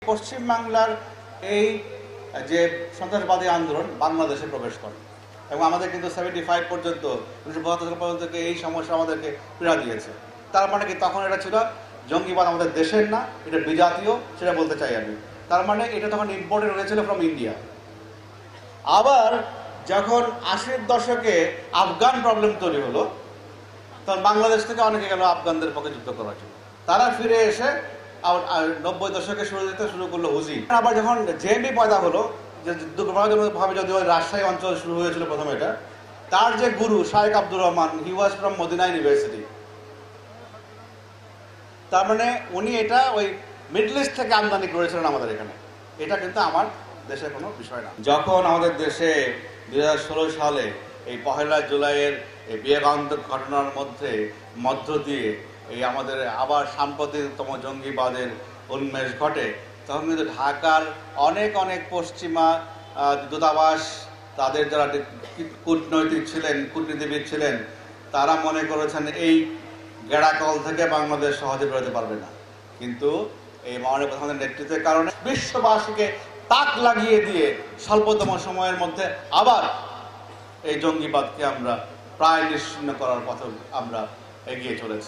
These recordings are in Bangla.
পশ্চিম বাংলার এই যে সন্ত্রাসবাদী আন্দোলন বাংলাদেশে প্রবেশ করে এবং আমাদের কিন্তু 75 পর্যন্ত 1972 পর্যন্ত এই সমস্যা আমাদেরকে পীড়া দিয়েছে। তার মানে কি তখন এটা ছিল জঙ্গিবাদ আমাদের দেশের না, এটা বিজাতীয়, সেটা বলতে চাই আমি। তার মানে এটা তখন ইম্পোর্টেড হয়েছিল ফ্রম ইন্ডিয়া। আবার যখন 80-র দশকে আফগান প্রবলেম তৈরি হলো, তখন বাংলাদেশ থেকে অনেকে গেল আফগানদের পক্ষে যুদ্ধ করার জন্য। তারা ফিরে এসে 90 দশকে শুরু করলো হুজি। আবার যখন জেএমবি পয়দা হলো, যে দুর্ভাগ্যজনকভাবে যদিও রাজশাহী অঞ্চল শুরু হয়েছিল প্রথমে, এটা তার যে গুরু Shaikh Abdur Rahman, he was from Medina University. তার মানে উনি এটা ওই মিডল ইস্ট থেকে আমদানি করেছিলেন আমাদের এখানে। এটা কিন্তু আমার দেশের কোনো বিষয় না। যখন আমাদের দেশে 2016 সালে এই 1 জুলাইয়ের এই বিবেকানন্দ ঘটনার মধ্য দিয়ে এই আমাদের আবার সাম্প্রতিকতম জঙ্গিবাদের উন্মেষ ঘটে, তখন কিন্তু ঢাকার অনেক পশ্চিমা দূতাবাস, তাদের যারা কূটনীতিবিদ ছিলেন, তারা মনে করেছেন এই গেড়াকল থেকে বাংলাদেশ সহজে বেরোতে পারবে না। কিন্তু এই মাননীয় প্রধানমন্ত্রীর নেতৃত্বের কারণে বিশ্ববাসীকে তাক লাগিয়ে দিয়ে স্বল্পতম সময়ের মধ্যে আবার এই জঙ্গিবাদকে আমরা প্রায় নিশ্চিহ্ন করার পথে আমরা এগিয়ে চলেছি।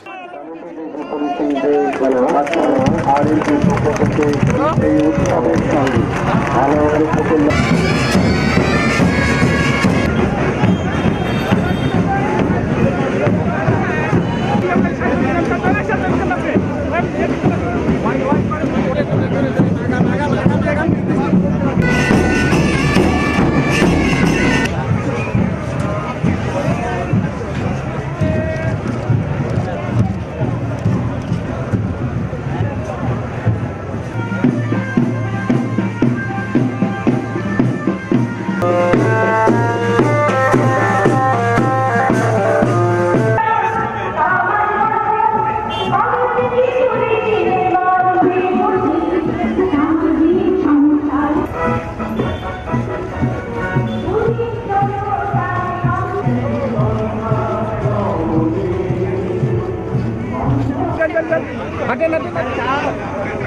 Ada